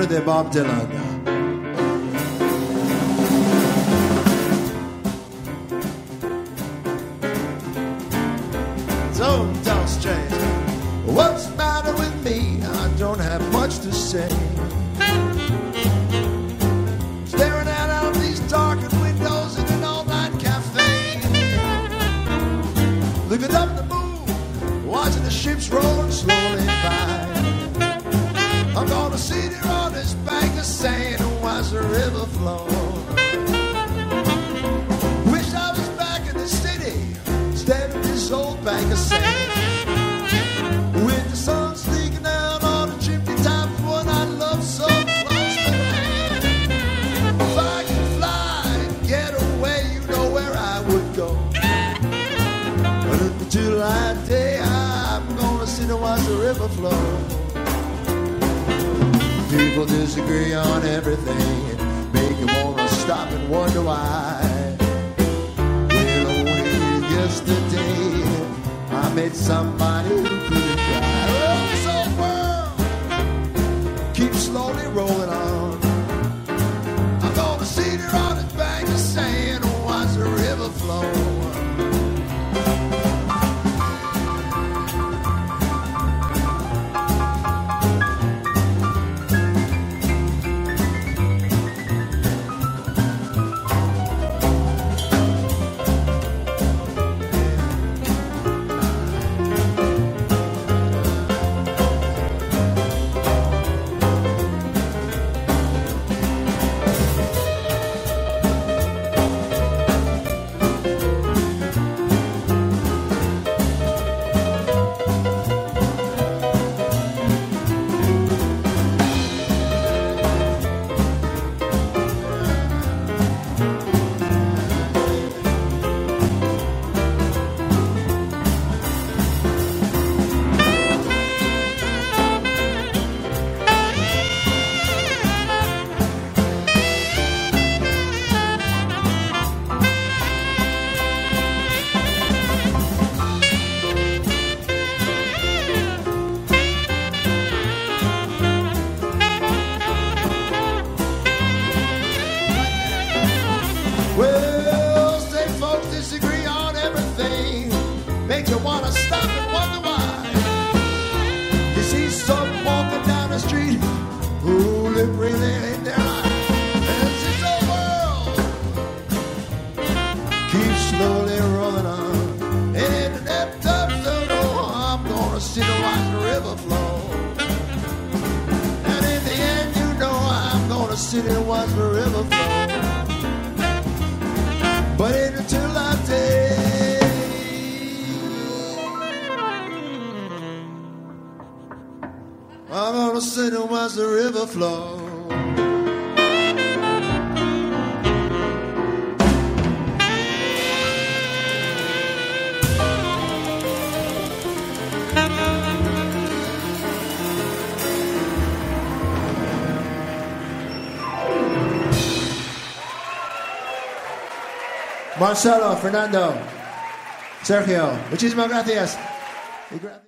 de Bob Dylan. So, tell straight, what's the matter with me? I don't have much to say. Staring out of these darkened windows in an all-night cafe, looking up the moon, watching the ships rolling slowly by. I'm gonna sit here on this bank of sand and watch the river flow. Wish I was back in the city instead of this old bank of sand, with the sun sneaking down on the chimney top when I love so close to hand. If I could fly and get away, you know where I would go. But until that day, I'm gonna sit and watch the river flow. People disagree on everything and make you wanna stop and wonder why. Well, only yesterday I met somebody who couldn't cry. Well, this old world keeps slowly rolling on. I'm gonna sit here on this bank of sand and watch the river flow. Well, say folks disagree on everything, make you wanna stop and wonder why. You see some walking down the street who live really in their life. And this old world keeps slowly rolling on. And in the depth of the door, I'm gonna sit and watch the river flow. And in the end, you know I'm gonna sit and watch the river flow. But until that day, I'm gonna sit and watch the river flow. Marcelo, Fernando, Sergio, muchísimas gracias.